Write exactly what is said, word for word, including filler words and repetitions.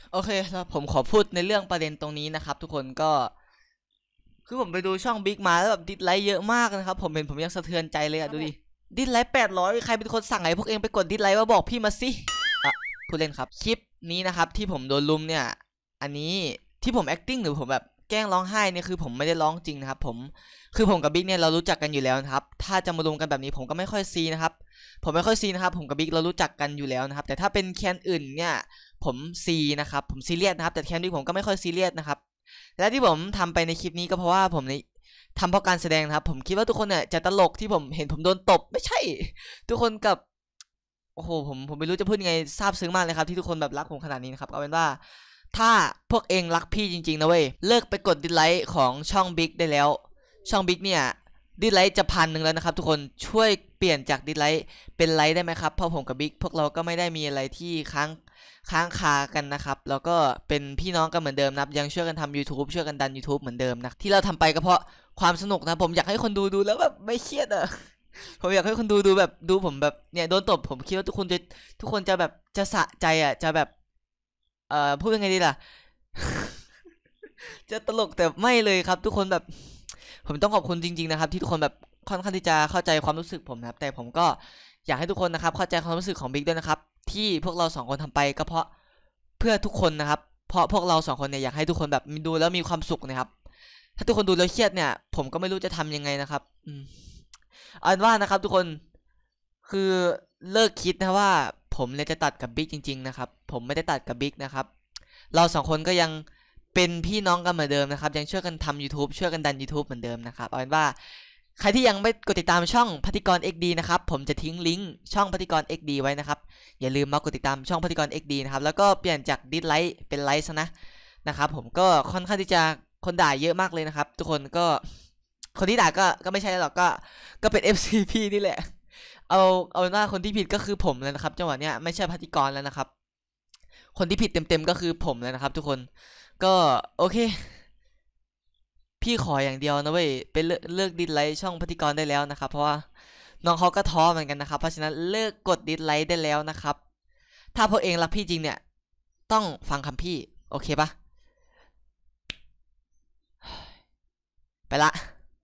โอเคแล้วผมขอพูดในเรื่องประเด็นตรงนี้นะครับทุกคนก็คือผมไปดูช่องบิ๊กมาแล้วแบบดิสไลค์เยอะมากนะครับผมเห็นผมยังสะเทือนใจเลยอะดูดิดิสไลค์แปดร้อยใครเป็นคนสั่งให้พวกเองไปกดดิสไลค์มาบอกพี่มาสิอ่ะพูดเล่นครับคลิปนี้นะครับที่ผมโดนลุมเนี่ยอันนี้ที่ผม acting หรือผมแบบแกล้งร้องไห้เนี่ยคือผมไม่ได้ร้องจริงนะครับผมคือผมกับบิ๊กเนี่ยเรารู้จักกันอยู่แล้วนะครับถ้าจะมาลุมกันแบบนี้ผมก็ไม่ค่อยซีนะครับผมไม่ค่อยซีนะครับผมกับบิ๊กเรารู้จักกันอยู่แล้วนะครับแต่ถ้าเป็นแคนอื่นเนี่ยผมซีนะครับผมซีเรียสนะครับแต่แคนบิ๊กผมก็ไม่ค่อยซีเรียสนะครับและที่ผมทำไปในคลิปนี้ก็เพราะว่าผมในทำเพราะการแสดงนะครับผมคิดว่าทุกคนเนี่ยจะตลกที่ผมเห็นผมโดนตบไม่ใช่ทุกคนกับโอ้โหผมผมไม่รู้จะพูดยังไงซาบซึ้งมากเลยครับที่ทุกคนแบบรักผมขนาดนี้นะครับเอาเป็นว่าถ้าพวกเองรักพี่จริงๆนะเว้ยเลิกไปกดดิสไลค์ของช่องบิ๊กได้แล้วช่องบิ๊กเนี่ยดิสไลค์จะพันหนึ่งแล้วนะครับทุกคนช่วยเปลี่ยนจากดิสไลค์เป็นไลค์ได้ไหมครับเพราะผมกับบิ๊กพวกเราก็ไม่ได้มีอะไรที่ค้างค้างคากันนะครับแล้วก็เป็นพี่น้องกันเหมือนเดิมนะครับยังช่วยกันทำ YouTube ช่วยกันดัน YouTube เหมือนเดิมนะที่เราทำไปก็เพราะความสนุกนะผมอยากให้คนดูดูแล้วแบบไม่เครียดอะผมอยากให้คนดูดูแบบดูผมแบบเนี่ยโดนตบผมคิดว่าทุกคนจะทุกคนจะแบบจะสะใจอะจะแบบเอ่อพูดยังไงดีล่ะ จะตลกแต่ไม่เลยครับทุกคนแบบผมต้องขอบคุณจริงๆนะครับที่ทุกคนแบบค่อนข้างที่จะเข้าใจความรู้สึกผมนะครับแต่ผมก็อยากให้ทุกคนนะครับเข้าใจความรู้สึกของบิ๊กด้วยนะครับที่พวกเราสองคนทำไปก็เพราะเพื่อทุกคนนะครับเพราะพวกเราสองคนเนี่ยอยากให้ทุกคนแบบดูแล้วมีความสุขนะครับถ้าทุกคนดูแล้วเครียดเนี่ยผมก็ไม่รู้จะทำยังไงนะครับอืมเอาเป็นว่านะครับทุกคนคือเลิกคิดนะว่าผมเนี่ยจะตัดกับบิ๊กจริงๆนะครับผมไม่ได้ตัดกับบิ๊กนะครับเราสองคนก็ยังเป็นพี่น้องกันเหมือนเดิมนะครับยังช่วยกันทำ YouTube ช่วยกันดัน YouTube เหมือนเดิมนะครับเอาเป็นว่าใครที่ยังไม่กดติดตามช่องพัธิกร เอ็กซ์ ดี นะครับผมจะทิ้งลิงก์ช่องพัธิกร เอ็กซ์ ดี ไว้นะครับอย่าลืมมากดติดตามช่องพัธิกร เอ็กซ์ ดี นะครับแล้วก็เปลี่ยนจากดิสไลค์เป็นไลค์ซะนะนะครับผมก็ค่อนข้างที่จะคนด่าเยอะมากเลยนะครับทุกคนก็คนที่ด่าก็ก็ไม่ใช่หรอกก็ก็เป็น เอฟ ซี พี นี่แหละเอาเอาเป็นว่าคนที่ผิดก็คือผมแล้วนะครับจังหวะเนี้ยไม่ใช่พัธิกรแล้วนะครับคนที่ผิดเต็มๆก็คือผมแล้วนะครับทุกคนก็โอเคพี่ขออย่างเดียวนะเว้ยไปเลิกเลิกดิสไลค์ช่องพัธิกรได้แล้วนะครับเพราะว่าน้องเขาก็ท้อเหมือนกันนะครับเพราะฉะนั้นเลิกกดดิสไลค์ได้แล้วนะครับถ้าพวกเองรักพี่จริงเนี่ยต้องฟังคำพี่โอเคปะไปละ